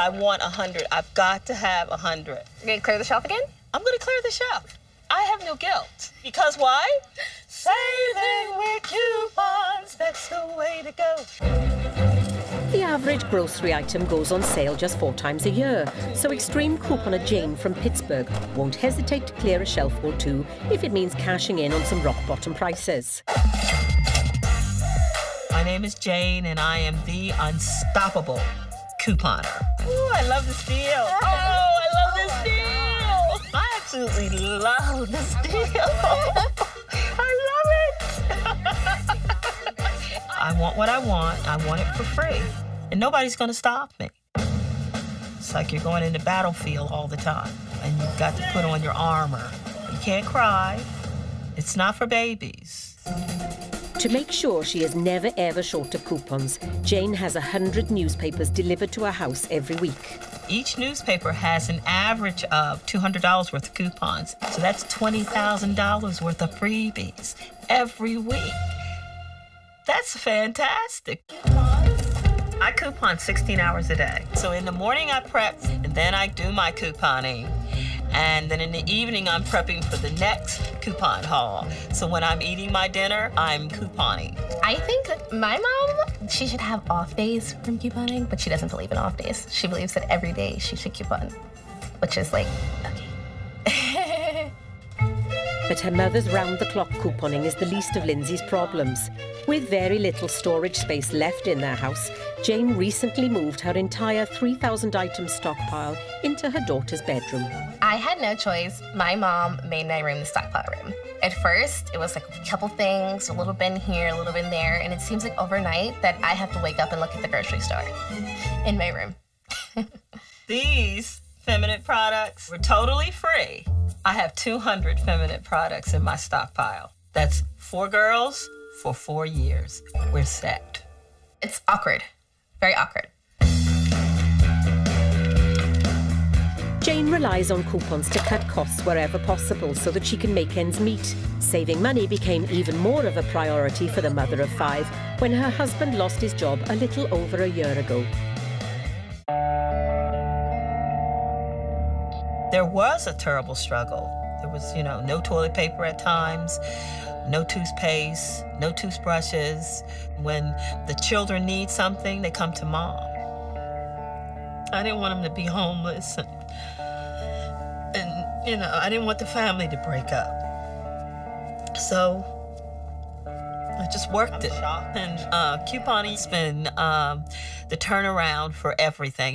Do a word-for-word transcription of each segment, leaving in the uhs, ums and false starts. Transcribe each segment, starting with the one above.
I want a hundred. I've got to have a hundred. You're gonna clear the shelf again? I'm gonna clear the shelf. I have no guilt. Because why? Saving with coupons, that's the way to go. The average grocery item goes on sale just four times a year, so extreme couponer Jane from Pittsburgh won't hesitate to clear a shelf or two if it means cashing in on some rock-bottom prices. My name is Jane, and I am the unstoppable couponer. Ooh, I love this deal. Oh, I love this deal. I absolutely love this deal. I love it. I want what I want. I want it for free. And nobody's going to stop me. It's like you're going into battlefield all the time, and you've got to put on your armor. You can't cry. It's not for babies. To make sure she is never ever short of coupons, Jane has a hundred newspapers delivered to her house every week. Each newspaper has an average of two hundred dollars worth of coupons, so that's twenty thousand dollars worth of freebies every week. That's fantastic. I coupon sixteen hours a day. So in the morning I prep, and then I do my couponing. And then in the evening, I'm prepping for the next coupon haul. So when I'm eating my dinner, I'm couponing. I think my mom, she should have off days from couponing, but she doesn't believe in off days. She believes that every day she should coupon, which is like, okay. But her mother's round-the-clock couponing is the least of Lindsay's problems. With very little storage space left in their house, Jane recently moved her entire three thousand item stockpile into her daughter's bedroom. I had no choice. My mom made my room the stockpile room. At first, it was like a couple things, a little bin here, a little bin there, and it seems like overnight that I have to wake up and look at the grocery store in my room. These feminine products were totally free. I have two hundred feminine products in my stockpile. That's four girls for four years. We're set. It's awkward, very awkward. Jane relies on coupons to cut costs wherever possible so that she can make ends meet. Saving money became even more of a priority for the mother of five when her husband lost his job a little over a year ago. There was a terrible struggle. There was, you know, no toilet paper at times, no toothpaste, no toothbrushes. When the children need something, they come to mom. I didn't want them to be homeless, and, and you know, I didn't want the family to break up. So I just worked it. And uh, couponing's been um, the turnaround for everything.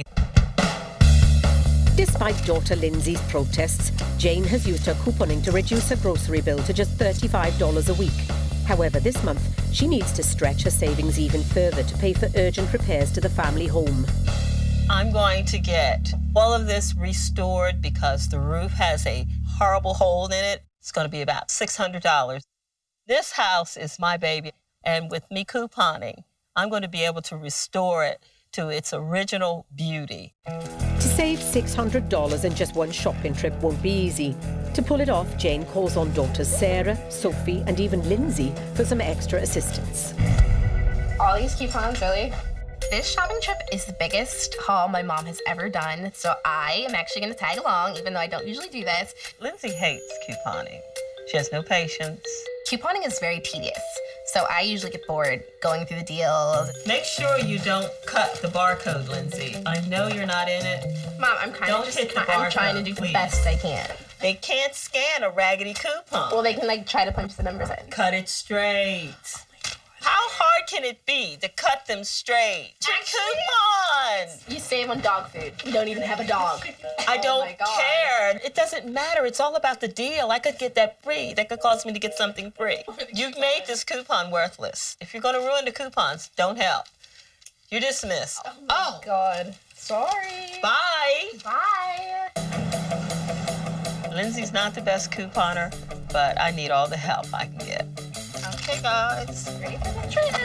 Despite daughter Lindsay's protests, Jane has used her couponing to reduce her grocery bill to just thirty-five dollars a week. However, this month, she needs to stretch her savings even further to pay for urgent repairs to the family home. I'm going to get all of this restored because the roof has a horrible hole in it. It's going to be about six hundred dollars. This house is my baby, and with me couponing, I'm going to be able to restore it to its original beauty. To save six hundred dollars in just one shopping trip won't be easy. To pull it off, Jane calls on daughters Sarah, Sophie, and even Lindsay for some extra assistance. All these coupons, really? This shopping trip is the biggest haul my mom has ever done, so I am actually going to tag along, even though I don't usually do this. Lindsay hates couponing. She has no patience. Couponing is very tedious, so I usually get bored going through the deals. Make sure you don't cut the barcode, Lindsay. I know you're not in it. Mom, I'm kind Don't of just hit the I'm barcode, trying to do please. the best I can. They can't scan a raggedy coupon. Well, they can like try to punch the numbers in. Cut it straight. How hard can it be to cut them straight? Your coupons! You save on dog food. You don't even have a dog. I Oh don't my God. care. It doesn't matter. It's all about the deal. I could get that free. That could cause me to get something free. You've made this coupon worthless. If you're going to ruin the coupons, don't help. You're dismissed. Oh, my oh. God. Sorry. Bye. Bye. Lindsay's not the best couponer, but I need all the help I can get. Okay, guys. Ready for the trip.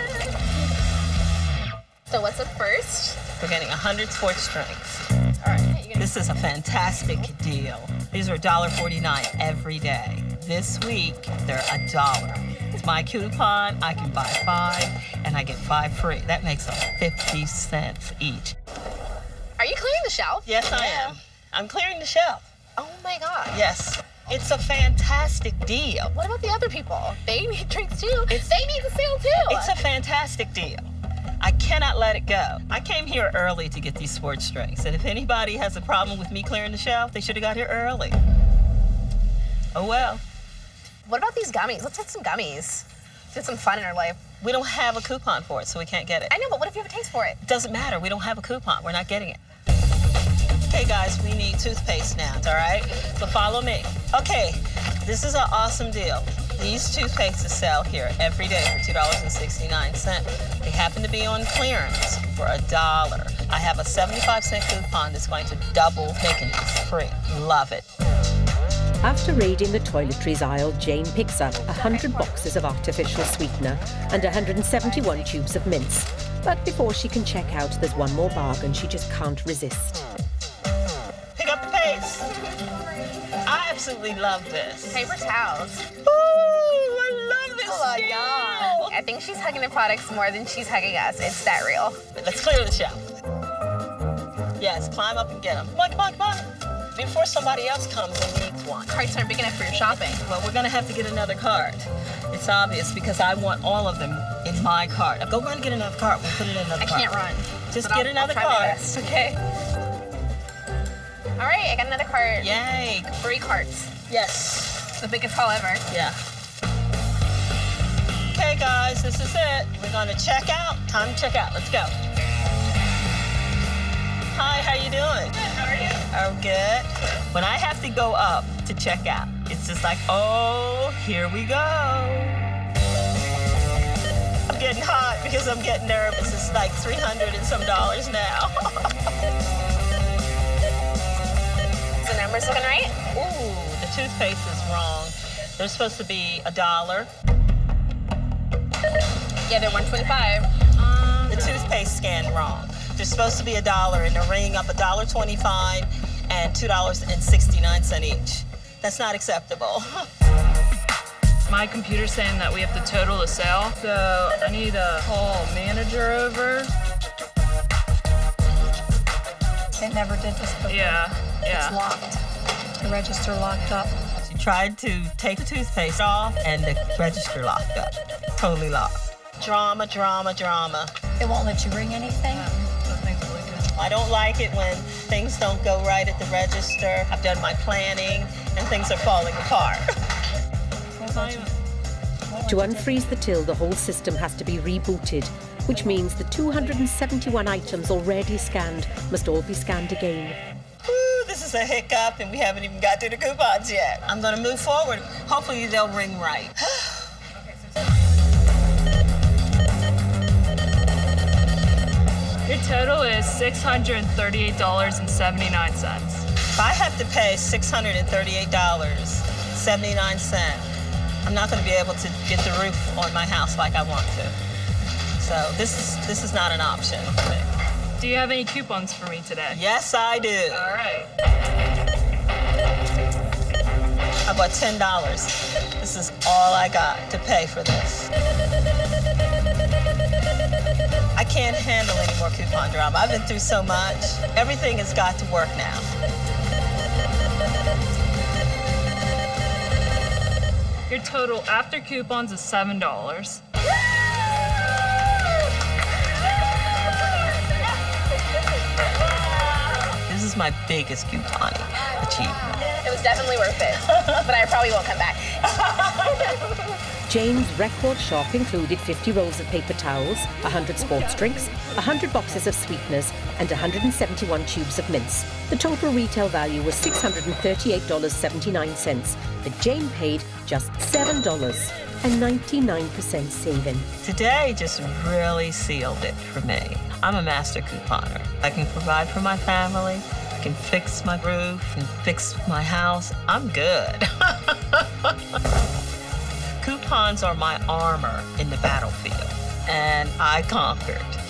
So what's up first? We're getting one hundred sports drinks. All right. You This is a fantastic deal. These are one dollar forty-nine every day. This week, they're a dollar. It's my coupon. I can buy five, and I get five free. That makes them fifty cents each. Are you you clearing the shelf? Yes, I am. I'm clearing the shelf. Oh my God. Yes. It's a fantastic deal. What about the other people? They need drinks too. It's, they need to sale too. It's a fantastic deal. I cannot let it go. I came here early to get these sports drinks, and if anybody has a problem with me clearing the shelf, they should have got here early. Oh well. What about these gummies? Let's get some gummies. Get some fun in our life. We don't have a coupon for it, so we can't get it. I know, but what if you have a taste for it? It doesn't matter. We don't have a coupon. We're not getting it. Okay, guys, we need toothpaste now, all right? So follow me. Okay, this is an awesome deal. These toothpastes sell here every day for two dollars and sixty-nine cents. They happen to be on clearance for a dollar. I have a seventy-five cent coupon that's going to double making these free. Love it. After raiding the toiletries aisle, Jane picks up one hundred boxes of artificial sweetener and one hundred seventy-one tubes of mints. But before she can check out, there's one more bargain she just can't resist. Pick up the paste. I absolutely love this. Paper towels. Ooh, I love this Oh my deal. God. I think she's hugging the products more than she's hugging us. It's that real. Let's clear the shelf. Yes, climb up and get them. Come on, come on, come on. Before somebody else comes and needs one. Carts aren't big enough for your shopping. Well, we're gonna have to get another cart. It's obvious because I want all of them in my cart. Now go run and get another cart. We'll put it in another I cart. can't run. Just but get I'll, another I'll try my cart. best, okay? All right, I got another cart. Yay. Three carts. Yes. The biggest haul ever. Yeah. Okay, guys, this is it. We're gonna check out. Time to check out. Let's go. Hi, how you doing? Good, how are you? Oh, good. When I have to go up to check out, it's just like, oh, here we go. I'm getting hot because I'm getting nervous. It's like three hundred and some dollars now. Is the numbers looking right? Ooh, the toothpaste is wrong. They're supposed to be a dollar. Yeah, they're one twenty-five. Um, the toothpaste scanned wrong. They're supposed to be a dollar, and they're ringing up a dollar twenty-five and two dollars and sixty-nine cents each. That's not acceptable. My computer's saying that we have the total to sell, so I need to call manager over. It never did this before. Yeah, yeah. It's locked. The register locked up. She tried to take the toothpaste off, and the register locked up. Totally locked. Drama, drama, drama. It won't let you ring anything. I don't like it when things don't go right at the register. I've done my planning, and things are falling apart. To unfreeze the till, the whole system has to be rebooted, which means the two hundred seventy-one items already scanned must all be scanned again. Ooh, this is a hiccup, and we haven't even got to the coupons yet. I'm gonna move forward. Hopefully they'll ring right. Your total is six hundred thirty-eight dollars and seventy-nine cents. If I have to pay six hundred thirty-eight dollars and seventy-nine cents, I'm not gonna be able to get the roof on my house like I want to. So this is, this is not an option for me. Do you have any coupons for me today? Yes, I do. All right. I bought ten dollars. This is all I got to pay for this. I can't handle any more coupon drama. I've been through so much. Everything has got to work now. Your total after coupons is seven dollars. This is my biggest couponing achievement. It was definitely worth it, but I probably won't come back. Jane's record shop included fifty rolls of paper towels, one hundred sports drinks, one hundred boxes of sweeteners, and one hundred seventy-one tubes of mints. The total retail value was six hundred thirty-eight dollars and seventy-nine cents, but Jane paid just seven dollars, a ninety-nine percent saving. Today just really sealed it for me. I'm a master couponer. I can provide for my family, I can fix my roof and fix my house. I'm good. Coupons are my armor in the battlefield, and I conquered.